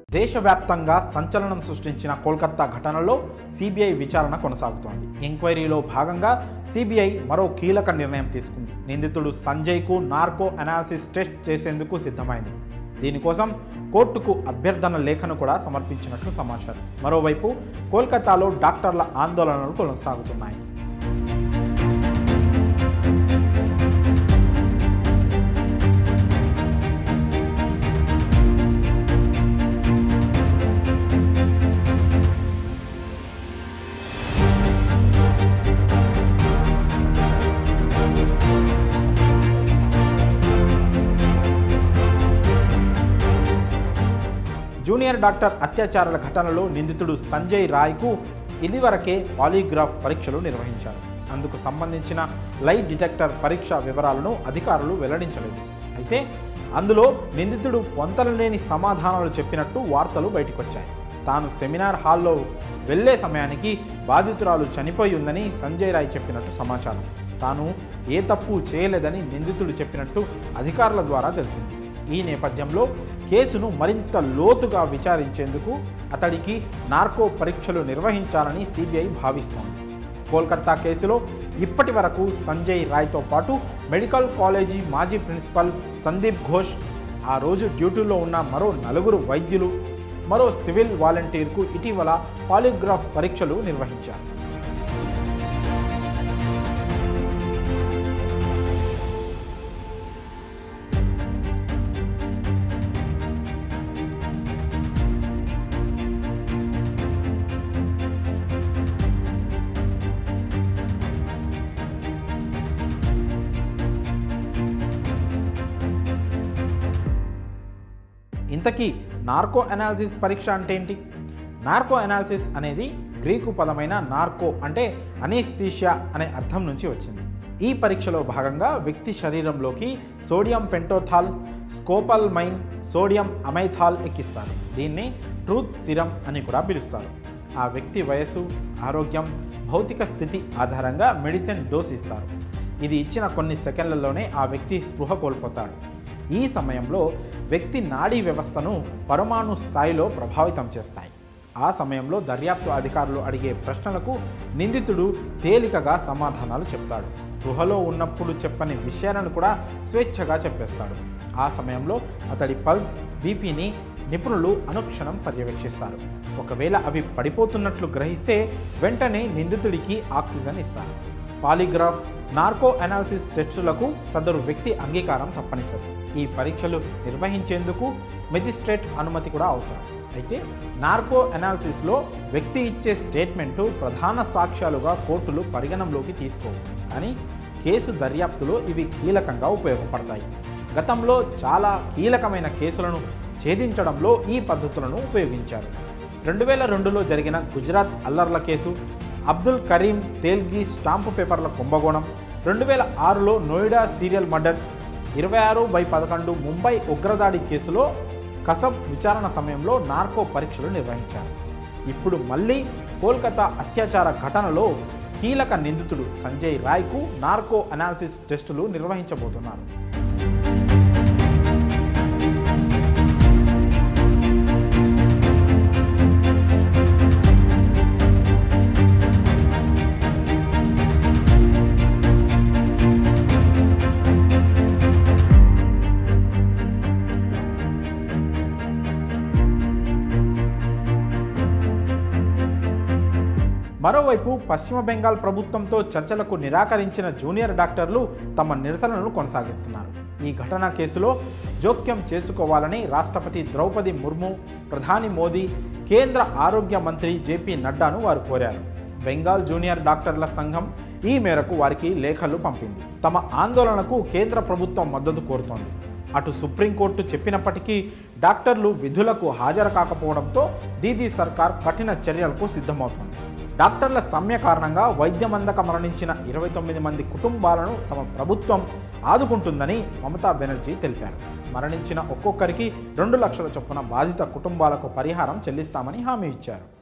దేశవ్యాప్తంగా సంచలనం సృష్టించిన కోల్కతా ఘటనలో సిబిఐ విచారణ కొనసాగుతోంది. ఎంక్వైరీలో భాగంగా సిబిఐ మరో కీలక నిర్ణయం తీసుకుంది. నిందితుడు సంజయ్కు నార్కో అనాలిసిస్ టెస్ట్ చేసేందుకు సిద్ధమైంది. దీనికోసం కోర్టుకు అభ్యర్థన లేఖను కూడా సమర్పించినట్లు సమాచారం. మరోవైపు కోల్కతాలో డాక్టర్ల ఆందోళనలు కొనసాగుతున్నాయి. జూనియర్ డాక్టర్ అత్యాచారాల ఘటనలో నిందితుడు సంజయ్ రాయ్కు ఇదివరకే పాలీగ్రాఫ్ పరీక్షలు నిర్వహించారు. అందుకు సంబంధించిన లై డిటెక్టర్ పరీక్ష వివరాలను అధికారులు వెల్లడించలేదు. అయితే అందులో నిందితుడు పొంతలలేని సమాధానాలు చెప్పినట్టు వార్తలు బయటకొచ్చాయి. తాను సెమినార్ హాల్లో వెళ్లే సమయానికి బాధితురాలు చనిపోయి ఉందని సంజయ్ రాయ్ చెప్పినట్టు సమాచారం. తాను ఏ తప్పు చేయలేదని నిందితుడు చెప్పినట్టు అధికారుల ద్వారా తెలిసింది. ఈ నేపథ్యంలో కేసును మరింత లోతుగా విచారించేందుకు అతడికి నార్కో పరీక్షలు నిర్వహించాలని సిబిఐ భావిస్తోంది. కోల్కతా కేసులో ఇప్పటి వరకు సంజయ్ రాయ్తో పాటు మెడికల్ కాలేజీ మాజీ ప్రిన్సిపల్ సందీప్ ఘోష్, ఆ రోజు డ్యూటీలో ఉన్న మరో 4 వైద్యులు, మరో సివిల్ వాలంటీర్కు ఇటీవల పాలిగ్రాఫ్ పరీక్షలు నిర్వహించారు. ఇంతకీ నార్కో అనాలిసిస్ పరీక్ష అంటే ఏంటి? నార్కో అనాలిసిస్ అనేది గ్రీకు పదమైన నార్కో అంటే అనెస్థీషియా అనే అర్థం నుంచి వచ్చింది. ఈ పరీక్షలో భాగంగా వ్యక్తి శరీరంలోకి సోడియం పెంటోథాల్, స్కోపల్మైన్, సోడియం అమైథాల్ ఎక్కిస్తారు. దీన్ని ట్రూత్ సిరం అని కూడా పిలుస్తారు. ఆ వ్యక్తి వయసు, ఆరోగ్యం, భౌతిక స్థితి ఆధారంగా మెడిసిన్ డోస్ ఇస్తారు. ఇది ఇచ్చిన కొన్ని సెకండ్లలోనే ఆ వ్యక్తి స్పృహ కోల్పోతాడు. ఈ సమయంలో వ్యక్తి నాడీ వ్యవస్థను పరమాణు స్థాయిలో ప్రభావితం చేస్తాయి. ఆ సమయంలో దర్యాప్తు అధికారులు అడిగే ప్రశ్నలకు నిందితుడు తేలికగా సమాధానాలు చెప్తాడు. స్పృహలో ఉన్నప్పుడు చెప్పని విషయాలను కూడా స్వేచ్ఛగా చెప్పేస్తాడు. ఆ సమయంలో అతడి పల్స్, బీపీని నిపుణులు అనుక్షణం పర్యవేక్షిస్తారు. ఒకవేళ అవి పడిపోతున్నట్లు గ్రహిస్తే వెంటనే నిందితుడికి ఆక్సిజన్ ఇస్తారు. పాలిగ్రాఫ్, నార్కో అనాలిసిస్ టెస్టులకు సదరు వ్యక్తి అంగీకారం తప్పనిసరి. ఈ పరీక్షలు నిర్వహించేందుకు మెజిస్ట్రేట్ అనుమతి కూడా అవసరం. అయితే నార్కో అనాలిసిస్లో వ్యక్తి ఇచ్చే స్టేట్మెంటు ప్రధాన సాక్ష్యాలుగా కోర్టులు పరిగణంలోకి తీసుకోవు. కానీ కేసు దర్యాప్తులో ఇవి కీలకంగా ఉపయోగపడతాయి. గతంలో చాలా కీలకమైన కేసులను ఛేదించడంలో ఈ పద్ధతులను ఉపయోగించారు. 2002లో జరిగిన గుజరాత్ అల్లర్ల కేసు, అబ్దుల్ కరీం తేల్గి స్టాంపు పేపర్ల కుంభకోణం, 2006లో నోయిడా సీరియల్ మర్డర్స్, 26/11 ముంబై ఉగ్రదాడి కేసులో కసబ్ విచారణ సమయంలో నార్కో పరీక్షలు నిర్వహించారు. ఇప్పుడు మళ్ళీ కోల్కతా అత్యాచార ఘటనలో కీలక నిందితుడు సంజయ్ రాయ్కు నార్కో అనాలిసిస్ టెస్టులు నిర్వహించబోతున్నారు. మరోవైపు పశ్చిమ బెంగాల్ ప్రభుత్వంతో చర్చలకు నిరాకరించిన జూనియర్ డాక్టర్లు తమ నిరసనలను కొనసాగిస్తున్నారు. ఈ ఘటన కేసులో జోక్యం చేసుకోవాలని రాష్ట్రపతి ద్రౌపది ముర్ము, ప్రధాని మోదీ, కేంద్ర ఆరోగ్య మంత్రి జేపీ నడ్డాను వారు కోరారు. బెంగాల్ జూనియర్ డాక్టర్ల సంఘం ఈ మేరకు వారికి లేఖలు పంపింది. తమ ఆందోళనకు కేంద్ర ప్రభుత్వం మద్దతు కోరుతోంది. అటు సుప్రీంకోర్టు చెప్పినప్పటికీ డాక్టర్లు విధులకు హాజరు కాకపోవడంతో దీదీ సర్కార్ కఠిన చర్యలకు సిద్ధమవుతోంది. డాక్టర్ల సమ్మె కారణంగా వైద్యం అందక మరణించిన 29 మంది కుటుంబాలను తమ ప్రభుత్వం ఆదుకుంటుందని మమతా బెనర్జీ తెలిపారు. మరణించిన ఒక్కొక్కరికి 2 లక్షల చొప్పున బాధిత కుటుంబాలకు పరిహారం చెల్లిస్తామని హామీ ఇచ్చారు.